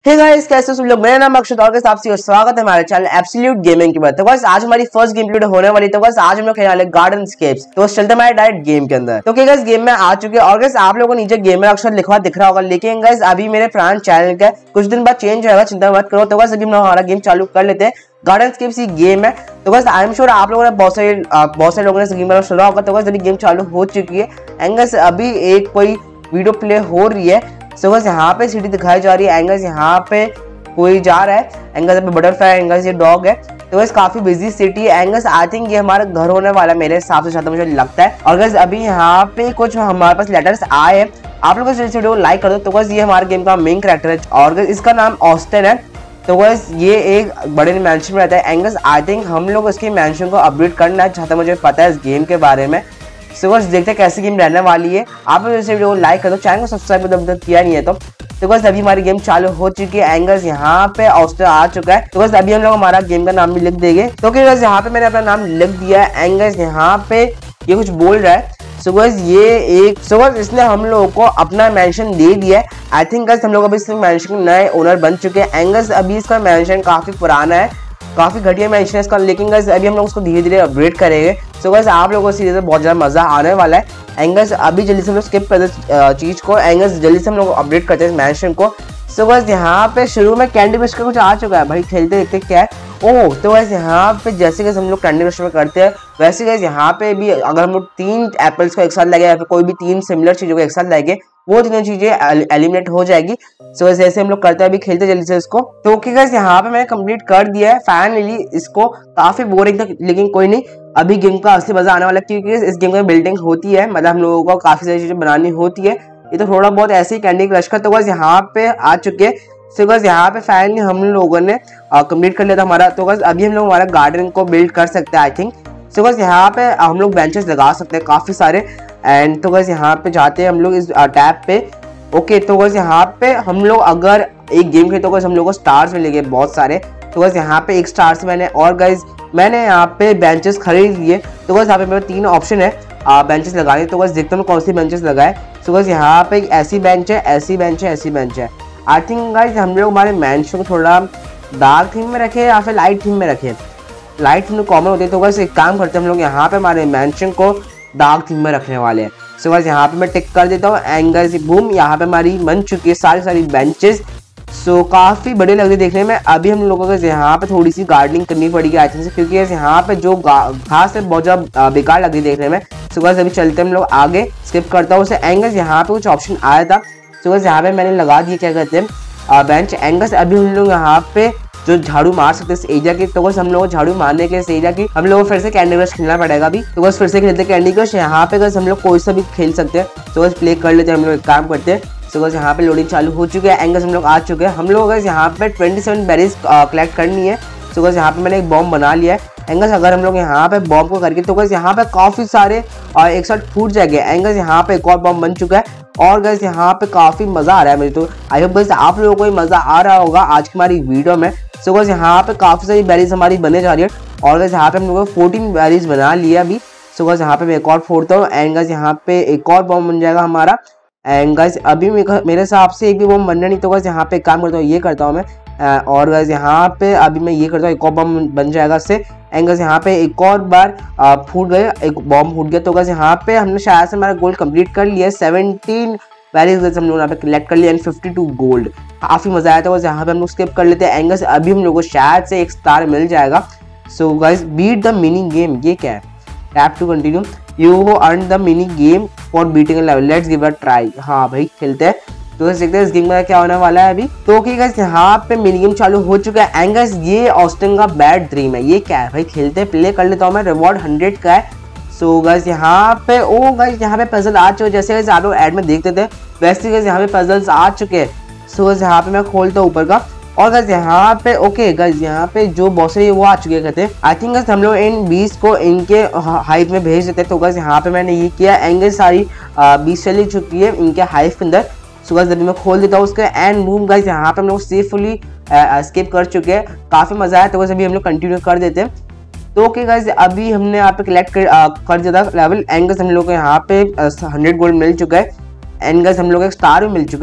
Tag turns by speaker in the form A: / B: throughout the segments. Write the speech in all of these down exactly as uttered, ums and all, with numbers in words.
A: Hey guys, कैसे हो सब लोग। मेरा नाम अक्षत और के साथ से स्वागत है हमारे चैनल एब्सोल्यूट गेमिंग की बात। तो गाइस आज हमारी फर्स्ट गेम प्ले होने वाली। तो गाइस आज हम लोग खेलने वाले गार्डन स्केप्स। तो चलते हमारे डायरेक्ट गेम के अंदर। तो गाइस गेम में आ चुके हैं और गाइस आप लोगों को नीचे गेमर अक्षर लिखा दिख रहा होगा, लेकिन गाइस अभी मेरे फ्रेंड चैनल का कुछ दिन बाद चेंज होगा, चिंता मत करो। तो गाइस अभी हम हमारा गेम चालू कर लेते हैं। गार्डन स्केप्स ही गेम है। तो गाइस आई एम श्योर आप लोगों ने बहुत सारे बहुत सारे लोगों ने इस गेम में सुना होगा। तो गाइस अभी गेम चालू हो चुकी है एंड गाइस अभी एक कोई वीडियो प्ले हो रही है। सो गाइस यहाँ पे सीढ़ी दिखाई जा रही है एंड गाइस यहाँ पे कोई जा रहा है एंगल्स पे बटरफ्लाई एंगल्स ये डॉग है। तो गाइस काफी बिजी सिटी है एंगल्स। आई थिंक ये हमारा घर होने वाला है मेरे हिसाब से, ज्यादा मुझे लगता है। और गाइस अभी यहाँ पे कुछ हमारे पास लेटर्स आए हैं। आप लोग इस वीडियो को लाइक कर दो। तो गाइस ये हमारे गेम का मेन कैरेक्टर है और गाइस इसका नाम ऑस्टिन है। तो गाइस ये एक बड़े मैंशन में रहता है एंगल्स। आई थिंक हम लोग इसके मैंशन को अपडेट करना है, जहाँ तक मुझे पता है इस गेम के बारे में। सो गाइस देखते हैं कैसी गेम रहने वाली है। आप लोग इस वीडियो को लाइक कर दो, चैनल को सब्सक्राइब अभी तक किया नहीं है तो। तो गाइस अभी हमारी गेम चालू हो चुकी है एंगल्स। यहाँ पे ऑस्टर आ चुका है। तो गाइस अभी हम लोग हमारा गेम का नाम भी लिख देंगे। तो गाइस यहाँ पे मैंने अपना नाम लिख दिया है एंगल्स। यहाँ पे ये कुछ बोल रहा है। सो गाइस ये एक सो गाइस इसने हम लोगों को अपना मेंशन दे दिया है। आई थिंक गाइस हम लोग अभी इस मेंशन के नए ओनर बन चुके हैं एंगल्स। अभी इसका मेंशन काफी पुराना है, काफी घटिया मेंशन है इसका, लेकिन गाइस अभी हम लोग उसको धीरे धीरे अपग्रेड करेंगे। सो गाइस आप लोगों को सीरीज में बहुत ज्यादा मजा आने वाला है एंगल्स। अभी जल्दी से हम लोग स्किप करते चीज को एंगल्स, जल्दी से हम लोग अपडेट करते हैं मेंशन को। सो गाइस यहाँ पे शुरू में कैंडी क्रश का कुछ आ चुका है भाई, खेलते देखते क्या है। ओह तो गाइस यहाँ पे जैसे गाइस हम लोग कैंडी क्रश में करते हैं वैसे गाइस यहाँ पे भी अगर हम लोग तीन एप्पल्स को एक साथ लगे या फिर कोई भी तीन सिमिलर चीजों को एक साथ लगे वो तीनों चीजें एलिमिनेट हो जाएगी। सो so, जैसे हम लोग करते हैं अभी खेलते जल्दी से इसको। तो ओके गाइस यहाँ पे मैंने कंप्लीट कर दिया है फाइनली इसको। काफी बोरिंग था लेकिन कोई नहीं, अभी गेम का असली मजा आने वाला है क्योंकि इस गेम में बिल्डिंग होती है, मतलब हम लोगों को काफी सारी चीजें बनानी होती है। ये तो थोड़ा बहुत ऐसे ही कैंडी क्रश का। तो गाइस यहाँ पे आ चुके हैं। सो गाइस यहाँ पे फाइनली हम लोगों ने कंप्लीट कर लिया था हमारा। तो गाइस अभी हम लोग हमारा गार्डन को बिल्ड कर सकते हैं आई थिंक। सो गाइस यहाँ पे हम लोग बेंचेस लगा सकते हैं काफी सारे एंड। तो गाइस यहाँ पे जाते हैं हम लोग इस टैब पे। ओके तो गाइस यहाँ पे हम लोग अगर एक गेम खेलते तो गाइस हम लोग को स्टार्स मिलेंगे बहुत सारे। तो गाइस यहाँ पे एक स्टार से मैंने और गाइस मैंने यहाँ पे बेंचेस खरीद लिए। तो गाइस यहाँ पे मेरे तीन ऑप्शन है बेंचेस लगाने। तो गाइस देखते हैं कौन सी बेंचेस लगाए। तो गाइस यहाँ पे एक ऐसी बेंच है, ऐसी बेंच है, ऐसी बेंच है। आई थिंक गाइस हम लोग हमारे मैंशन को थोड़ा डार्क थीम में रखे या फिर लाइट थीम में रखे। लाइट थीम कॉमन होती है। तो गाइस एक काम करते हैं हम लोग यहाँ पे हमारे मैंशन को डार्क थीम में रखने वाले हैं। सो गाइस यहाँ पे मैं टिक कर देता हूँ एंड गाइस बूम यहाँ पे हमारी बन चुकी है सारी सारी बेंचेस। सो काफी बड़े लग रही देखने में। अभी हम लोगों को यहाँ पे थोड़ी सी गार्डनिंग करनी पड़ेगी आई थिंक, क्योंकि यहाँ पे जो घास है बहुत ज्यादा बेकार लग रही देखने में। सो गाइस अभी चलते हम लोग आगे, स्किप करता हूँ उसे एंगल्स। यहाँ पे कुछ ऑप्शन आया था। सो गाइस यहाँ पे मैंने लगा दिया क्या कहते हैं बेंच एंगल्स। अभी हम लोग यहाँ पे जो झाड़ू मार सकते हैं इस एरिया की। तो बस हम लोग को झाड़ू मारने के इस एरिया की हम लोग को फिर से कैंडी क्रश खेलना पड़ेगा अभी। तो बस फिर से खेलते कैंडी क्रश। यहाँ पे बस हम लोग कोई सा भी खेल सकते हैं। तो बस प्ले कर लेते हैं हम लोग, एक काम करते हैं। तो बस यहाँ पे लोडिंग चालू हो चुकी है एंगल्स, हम लोग आ चुके हैं। हम लोग बस यहाँ पे सत्ताईस बेरीज कलेक्ट करनी है। तो बस यहाँ पे मैंने एक बॉम्ब बना लिया है एंगल्स। अगर हम लोग यहाँ पे बॉम्ब को करके तो बस यहाँ पे काफी सारे और एक साथ फूट जाएंगे एंगल्स। यहाँ पे एक और बॉम्ब बन चुका है और गाइस यहाँ पे काफी मजा आ रहा है मुझे। तो आई होप गाइस आप लोगों को मजा आ रहा होगा आज की हमारी वीडियो में। सो गाइस यहाँ पे काफी सारी बेरीज हमारी बने जा रही है और गाइस यहाँ पे हम लोगों को चौदह बेरीज बना लिया अभी। सो गाइस यहाँ पे मैं एक और फोड़ता हूँ एंड गाइस यहाँ पे एक और बॉम्ब बन जाएगा हमारा एंड गाइस अभी मेरे हिसाब से एक भी बॉम्ब बनना नहीं। तो गाइस यहाँ पे एक काम करता हूँ, ये करता हूँ मैं और गाइस यहाँ पे अभी मैं ये करता हूँ, एक और बॉम्ब बन जाएगा इससे एंड गाइस यहाँ पे एक और बार फूट गए, एक बॉम्ब फूट गया। तो गाइस यहाँ पे हमने शायद से हमारा गोल कंप्लीट कर लिया है। सत्रह बेरीज हम लोग यहाँ पे कलेक्ट कर लिया एंड बावन गोल्ड। काफी मजा आया था। बस यहाँ पे हम लोग स्किप कर लेते हैं एंगल्स। अभी हम लोग को शायद से एक स्टार मिल जाएगा। So guys beat the mini game, ये क्या है? Tap to continue, you earn the mini game for beating a level, let's give a try. हाँ भाई खेलते हैं। तो देखते हैं इस गेम में क्या होने वाला है अभी। तो ओके गाइस यहाँ पे मिनी गेम चालू हो चुका है एंड गाइस ये ऑस्टिन का बैड ड्रीम है। ये क्या है भाई? खेलते हैं, प्ले कर लेता हूँ मैं। रिवॉर्ड हंड्रेड का है। सो गाइस यहाँ पे ओ गाइस यहाँ पे पजल आ चुके, जैसे गाइस आप लोग ऐड में देखते थे वैसे गाइस यहाँ पे पजल्स आ चुके हैं। सो गाइस यहाँ पे मैं खोलता हूँ ऊपर का और गाइस यहाँ पे ओके गाइस यहाँ पे जो बॉस है वो आ चुके कहते हैं। आई थिंक गाइस हम लोग इन बीस को इनके हाइव में भेज देते हैं। तो गाइस यहाँ पे मैंने ये किया एंगल सारी बीस चली चुकी है इनके हाइव के अंदर। सो गाइस अभी मैं खोल देता हूँ उसके एंड मूव गाइस यहाँ पे हम लोग सेफुली एस्केप कर चुके हैं। काफी मजा आया। तो गाइस अभी हम लोग कंटिन्यू कर देते हैं। तो ओके गाइस अभी हमने यहाँ पे कलेक्ट कर, आ, कर दिया था लेवल एंगल्स। हम लोग को यहाँ पे हंड्रेड गोल्ड मिल चुका है एंड गाइस हम लोग को एक स्टार भी मिल चुका है।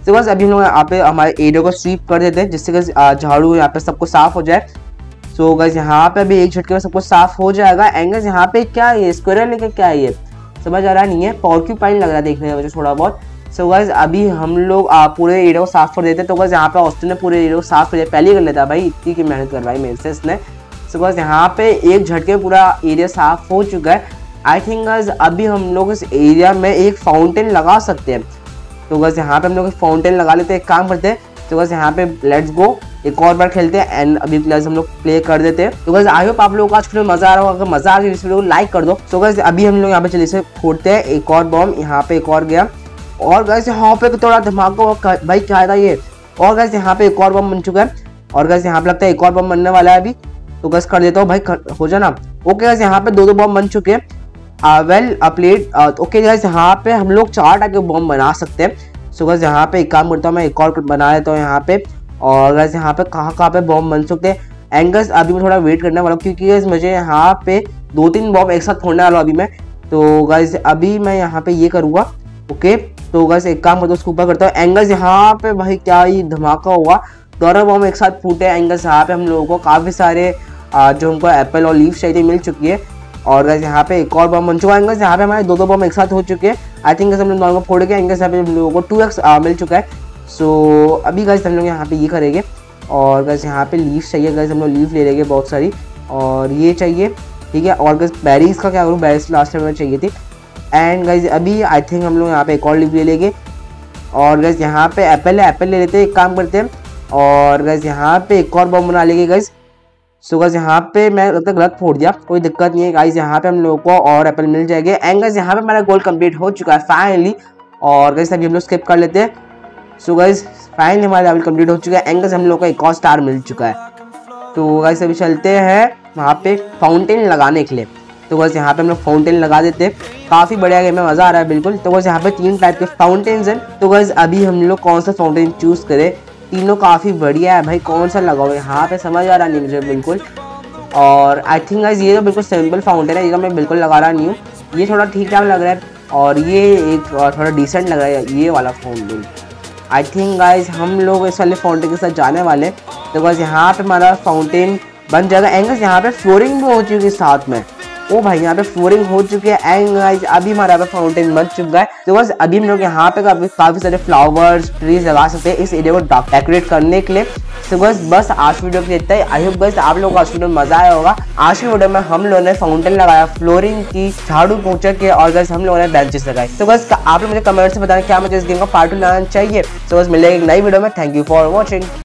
A: तो बस अभी हम लोग यहाँ पे हमारे एरिया को स्वीप कर देते हैं जिससे झाड़ू यहाँ पे सबको साफ हो जाए। सो गाइस यहाँ पे अभी एक झटके में सब कुछ साफ हो जाएगा। एंड गाइस यहाँ पे क्या है, स्क्वायरल लेके क्या है ये समझ आ रहा नहीं है, पॉर्क्यूपाइन लग रहा है देखने में मुझे थोड़ा बहुत। सो गाइस अभी हम लोग पूरे एरिया को साफ कर देते हैं। तो गाइस यहाँ पे ऑस्टिन ने पूरे एरिया को साफ कर दिया, पहले कर लेता भाई, इतनी की मेहनत करवाई मेरे से इसने। सो गाइस यहाँ पे एक झटके पूरा एरिया साफ हो चुका है। आई थिंक गाइस अभी हम लोग इस एरिया में एक फाउंटेन लगा सकते हैं। तो गाइस यहाँ पे हम लोग फाउंटेन लगा लेते हैं, एक काम करते हैं। तो गाइस यहाँ पे लेट्स गो एक और बार खेलते हैं एंड अभी प्लस हम लोग प्ले कर देते हैं। तो गाइस आई होप आप लोगों को आज फिर मजा आ रहा होगा, अगर मजा आ गया इस वीडियो को लाइक कर दो। तो गाइस अभी हम लोग यहाँ पे चलिए से फोड़ते हैं एक और बॉम्ब, यहाँ पे एक और गया और गाइस यहाँ पे थोड़ा धमाका भाई क्या था ये। और गाइस यहाँ पे एक और बम बन चुका है और गाइस यहाँ पे लगता है एक और बम बनने वाला है अभी। तो गाइस कर देता हूँ भाई, हो जाना। ओके गाइस यहाँ पे दो दो बम बन चुके हैं, वेल अपलेट। ओके गाइस यहाँ पे हम लोग चार टाइप के बम बना सकते हैं। सो गाइस यहाँ पे एक काम करता हूँ, मैं एक और बना लेता हूँ यहाँ पे। और गाइस यहाँ पे कहाँ कहाँ पे बॉम्ब बन सकते हैं। एंड गाइस अभी मैं थोड़ा वेट करने वाला हूँ क्योंकि गाइस मुझे यहाँ पे दो तीन बॉम्ब एक साथ फोड़ने वाला हूँ अभी मैं। तो गाइस अभी मैं यहाँ पे ये करूँगा। ओके तो गाइस एक काम करता हूँ, उसको ऊपर करता हूँ। एंड गाइस यहाँ पे भाई क्या ही धमाका हुआ, दोनों बॉम्ब एक साथ फूटे। एंड गाइस यहाँ पे हम लोगों को काफ़ी सारे जो हमको एप्पल और लीफ चाहिए मिल चुकी है। और गाइस यहाँ पे एक और बम बन चुका है। गाइस यहाँ पे हमारे दो दो बम एक साथ हो चुके हैं। आई थिंक हम लोग दोनों को फोड़ के एंड गाइस यहाँ पे हम लोगों को टू एक्स मिल चुका है। सो अभी गाइस हम लोग यहाँ पे ये करेंगे और गाइस यहाँ पे लीफ चाहिए। गाइस हम लोग लीफ ले लेंगे बहुत सारी और ये चाहिए, ठीक है। और गाइस बेरीज का क्या करूँ, बेरीज लास्ट टाइम में चाहिए थी। एंड गाइस अभी आई थिंक हम लोग यहाँ पे एक और लीफ ले लेंगे और गाइस यहाँ पे एप्पल है, एप्पल ले लेते हैं, एक काम करते हैं। और गाइस यहाँ पे एक और बम बना लेंगे गाइस। सो गाइस यहाँ पे मैं लगता है गलत फोड़ दिया, कोई दिक्कत नहीं है गाइस, यहाँ पे हम लोगों को और एप्पल मिल जाएंगे। एंड गाइस यहाँ पे हमारा गोल कंप्लीट हो चुका है फाइनली। और गाइस अभी हम लोग स्किप कर लेते हैं। सो गाइस फाइनली हमारा लेवल कंप्लीट हो चुका है। एंड गाइस हम लोगों को एक और स्टार मिल चुका है। तो गाइस अभी चलते हैं वहाँ पे फाउंटेन लगाने के लिए। तो गाइस यहाँ पे हम लोग फाउंटेन लगा देते हैं, काफ़ी बढ़िया गेम है, मज़ा आ रहा है बिल्कुल। तो गाइस यहाँ पे तीन टाइप के फाउंटेन्स हैं। तो गाइस अभी हम लोग कौन सा फाउंटेन चूज़ करें, तीनों काफ़ी बढ़िया है भाई, कौन सा लगाओ यहाँ पे समझ आ रहा नहीं मुझे बिल्कुल। और आई थिंक गाइस ये तो बिल्कुल सिंपल फाउंटेन है, ये तो मैं बिल्कुल लगा रहा नहीं हूँ, ये थोड़ा ठीक ठाक लग रहा है और ये एक थोड़ा डिसेंट लग रहा है ये वाला फाउंटेन। आई थिंक गाइस हम लोग इस वाले फाउंटेन के साथ जाने वाले। तो गाइस यहाँ पे हमारा फाउंटेन बन जाएगा। एंड गाइस यहाँ पे फ्लोरिंग भी हो चुकी है साथ में, ओ भाई यहाँ पे फ्लोरिंग हो चुकी है। एंड गाइस अभी हमारा पे फाउंटेन बन चुका है। तो बस अभी हम लोग यहाँ पे काफी काफी सारे फ्लावर्स ट्रीज लगा सकते हैं इस एरिया को डेकोरेट करने के लिए। तो बस बस आज वीडियो के लिए इतना ही। आई होप गाइस आप लोगों को आज वीडियो में मजा आया होगा। आज की वीडियो में हम लोगों ने फाउंटेन लगाया, फ्लोरिंग की, झाड़ू पोंछा के और गाइस हम लोगों ने बेंचेस लगाए। तो बस आप लोग मुझे कमेंट से बताएं क्या मुझे इस गेम का पार्ट टू लाना चाहिए। तो बस मिलेगा एक नई वीडियो में। Thank you for watching.